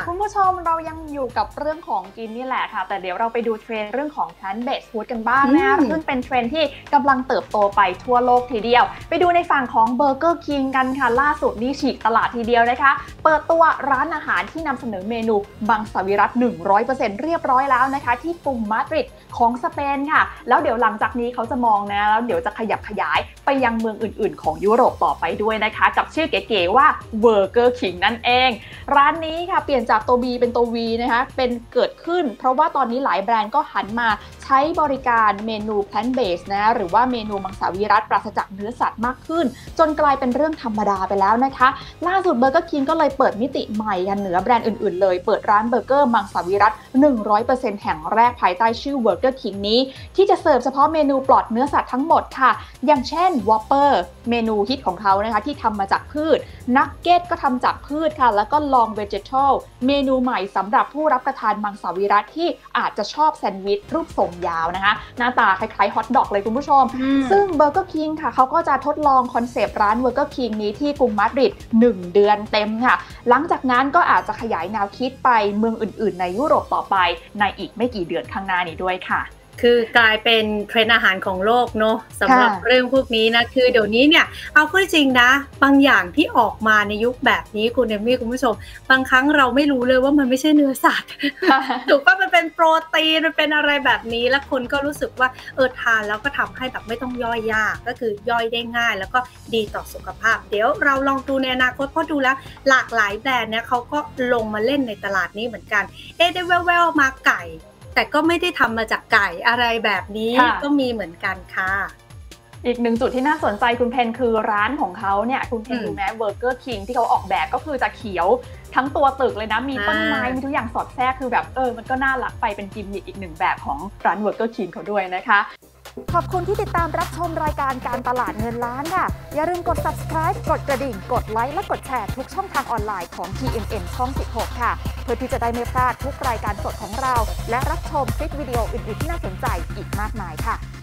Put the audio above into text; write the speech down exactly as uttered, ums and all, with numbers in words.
คุณผู้ชมเรายังอยู่กับเรื่องของกินนี่แหละค่ะแต่เดี๋ยวเราไปดูเทรนด์เรื่องของ plant based food กันบ้างนะคะซึ่งเป็นเทรนด์ที่กำลังเติบโตไปทั่วโลกทีเดียวไปดูในฝั่งของ Burger King กันค่ะล่าสุดนี่ฉีกตลาดทีเดียวนะคะเปิดตัวร้านอาหารที่นำเสนอเมนูมังสวิรัติ หนึ่งร้อยเปอร์เซ็นต์ เรียบร้อยแล้วนะคะที่กรุงมาดริดของสเปนค่ะแล้วเดี๋ยวหลังจากนี้เขาจะมองนะแล้วเดี๋ยวจะขยับขยายไปยังเมืองอื่นๆของยุโรปต่อไปด้วยนะคะกับชื่อเก๋ๆว่า Burger King นั่นเองร้านนี้ค่ะเปลี่ยนจากตัว B เป็นตัว V นะคะเป็นเกิดขึ้นเพราะว่าตอนนี้หลายแบรนด์ก็หันมาใช้บริการเมนู plant based นะหรือว่าเมนูมังสวิรัติปราศจากเนื้อสัตว์มากขึ้นจนกลายเป็นเรื่องธรรมดาไปแล้วนะคะล่าสุด Burger King ก็เลยเปิดมิติใหม่กันเหนือแบรนด์อื่นๆเลยเปิดร้านเบอร์เกอร์มังสวิรัติ หนึ่งร้อยเปอร์เซ็นต์ แห่งแรกภายใต้ชื่อ Burger King นี้ที่จะเสิร์ฟเฉพาะเมนูปลอดเนื้อสัตว์ทั้งหมดค่ะอย่างเช่น Whopper เมนูฮิตของเขานะคะที่ทำมาจากพืช Nugget ก็ทำจากพืชค่ะแล้วก็ Long Vegetal เมนูใหม่สำหรับผู้รับประทานมังสวิรัติที่อาจจะชอบแซนด์วิชรูปทรงยาวนะคะหน้าตาคล้ายๆฮอทดอกเลยคุณผู้ชมซึ่ง Burger King ค่ะเขาก็จะทดลองคอนเซปต์ร้าน Burger King นี้ที่กรุงมาดริดหนึ่งเดือนเต็มค่ะหลังจากนั้นก็อาจจะขยายแนวคิดไปเมืองอื่นๆในยุโรปต่อไปในอีกไม่กี่เดือนข้างหน้านี้ด้วยค่ะคือกลายเป็นเทรนด์อาหารของโลกเนาะสำหรับเรื่องพวกนี้นะคือเดี๋ยวนี้เนี่ยเอาพูดจริงนะบางอย่างที่ออกมาในยุคแบบนี้คุณเอมมี่คุณผู้ชมบางครั้งเราไม่รู้เลยว่ามันไม่ใช่เนื้อสัตว์ถูกป่ะมันเป็นโปรตีนมันเป็นอะไรแบบนี้แล้วคนก็รู้สึกว่าเออทานแล้วก็ทำให้แบบไม่ต้องย่อยยากก็คือย่อยได้ง่ายแล้วก็ดีต่อสุขภาพเดี๋ยวเราลองดูในอนาคตเพราะดูแล้วหลากหลายแบรนด์เนี่ยเขาก็ลงมาเล่นในตลาดนี้เหมือนกันเอ๊ะได้แว่วๆมาไก่แต่ก็ไม่ได้ทำมาจากไก่อะไรแบบนี้ก็มีเหมือนกันค่ะอีกหนึ่งจุดที่น่าสนใจคุณเพนคือร้านของเขาเนี่ยคุณเพนดูแม้เบอร์เกอร์คิงที่เขาออกแบบก็คือจะเขียวทั้งตัวตึกเลยนะมีต้นไม้มีทุกอย่างสอดแทรกคือแบบเออมันก็น่ารักไปเป็นกิมมิคอีกหนึ่งแบบของร้านเบอร์เกอร์คิงเขาด้วยนะคะขอบคุณที่ติดตามรับชมรายการการตลาดเงินล้านค่ะอย่าลืมกด ซับสไครบ์ กดกระดิ่งกดไลค์และกดแชร์ทุกช่องทางออนไลน์ของ ที เอ็ม เอ็ม ช่องสิบหกค่ะเพื่อที่จะได้ไม่พลาดทุกรายการสดของเราและรับชมคลิปวิดีโออื่นๆที่น่าสนใจอีกมากมายค่ะ